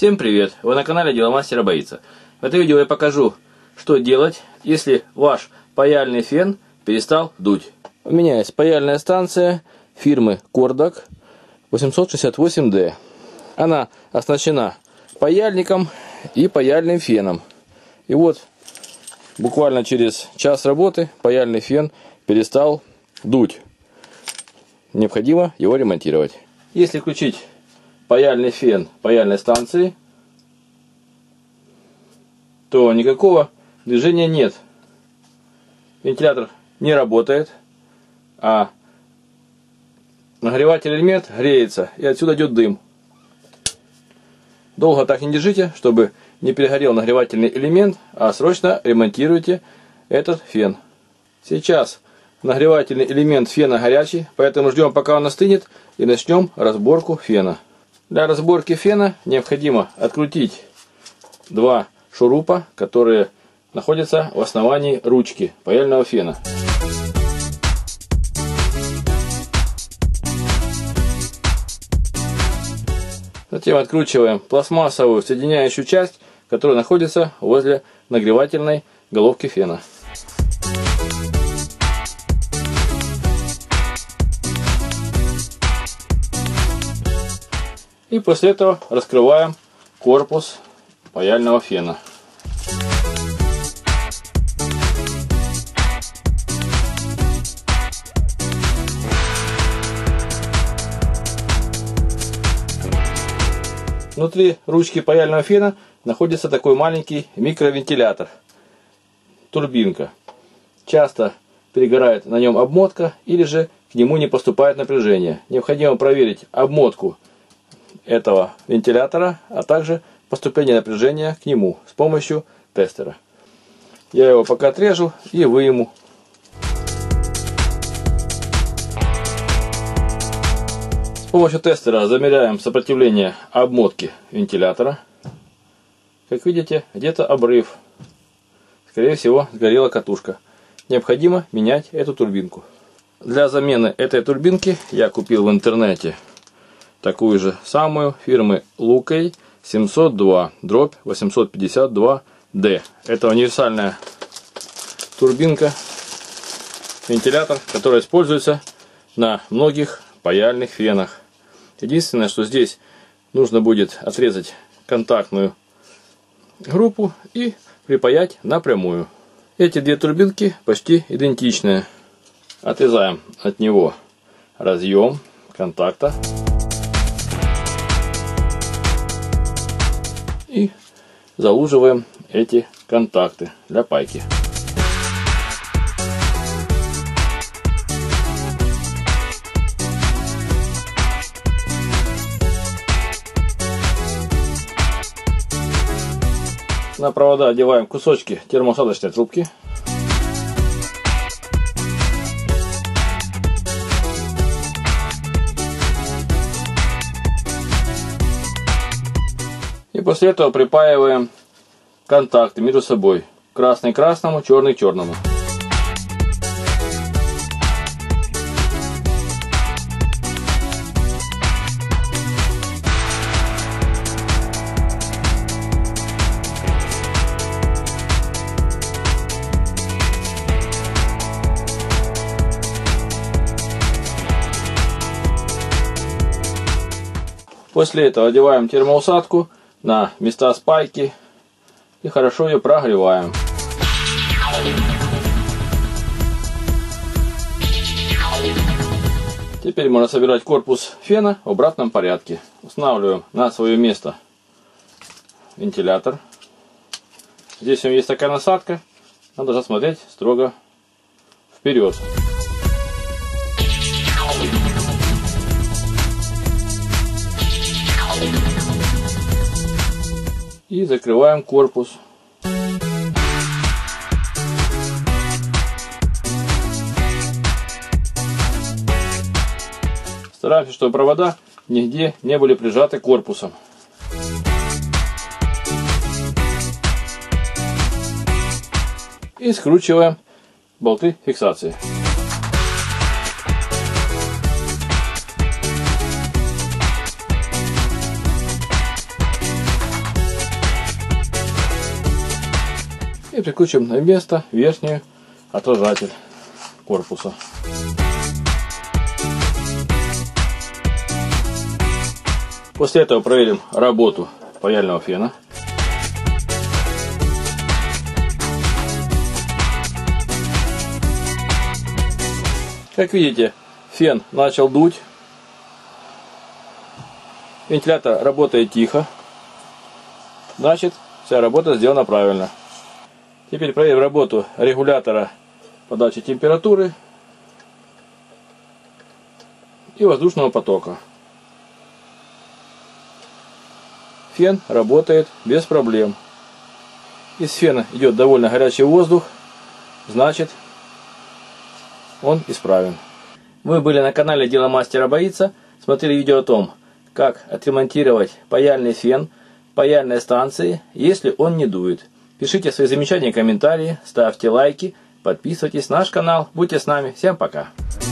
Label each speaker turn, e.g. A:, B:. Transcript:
A: Всем привет! Вы на канале Дело мастера боится. В этом видео я покажу, что делать, если ваш паяльный фен перестал дуть. У меня есть паяльная станция фирмы Кордак 868D. Она оснащена паяльником и паяльным феном. И вот буквально через час работы паяльный фен перестал дуть. Необходимо его ремонтировать. Если включить паяльный фен паяльной станции, то никакого движения нет. Вентилятор не работает, а нагревательный элемент греется, и отсюда идет дым. Долго так не держите, чтобы не перегорел нагревательный элемент, а срочно ремонтируйте этот фен. Сейчас нагревательный элемент фена горячий, поэтому ждем, пока он остынет, и начнем разборку фена. Для разборки фена необходимо открутить два шурупа, которые находятся в основании ручки паяльного фена. Затем откручиваем пластмассовую соединяющую часть, которая находится возле нагревательной головки фена. И после этого раскрываем корпус паяльного фена. Внутри ручки паяльного фена находится такой маленький микровентилятор, турбинка. Часто перегорает на нем обмотка или же к нему не поступает напряжение. Необходимо проверить обмотку этого вентилятора, а также поступление напряжения к нему с помощью тестера. Я его пока отрежу и выйму. С помощью тестера замеряем сопротивление обмотки вентилятора. Как видите, где-то обрыв. Скорее всего, сгорела катушка. Необходимо менять эту турбинку. Для замены этой турбинки я купил в интернете такую же самую фирмы Lukey 702/852D. Это универсальная турбинка, вентилятор, который используется на многих паяльных фенах. Единственное, что здесь нужно будет отрезать контактную группу и припаять напрямую. Эти две турбинки почти идентичные. Отрезаем от него разъем контакта. И залуживаем эти контакты для пайки. На провода одеваем кусочки термоусадочной трубки. И после этого припаиваем контакты между собой. Красный к красному, черный к черному. После этого одеваем термоусадку на места спайки и хорошо ее прогреваем. Теперь можно собирать корпус фена в обратном порядке. Устанавливаем на свое место вентилятор. Здесь у него есть такая насадка, надо смотреть строго вперед. И закрываем корпус. Стараемся, чтобы провода нигде не были прижаты корпусом. И скручиваем болты фиксации. И прикручиваем на место верхний отражатель корпуса. После этого проверим работу паяльного фена. Как видите, фен начал дуть. Вентилятор работает тихо. Значит, вся работа сделана правильно. Теперь проверим работу регулятора подачи температуры и воздушного потока. Фен работает без проблем. Из фена идет довольно горячий воздух, значит, он исправен. Вы были на канале Дело мастера боится, смотрели видео о том, как отремонтировать паяльный фен паяльной станции, если он не дует. Пишите свои замечания и комментарии, ставьте лайки, подписывайтесь на наш канал, будьте с нами. Всем пока!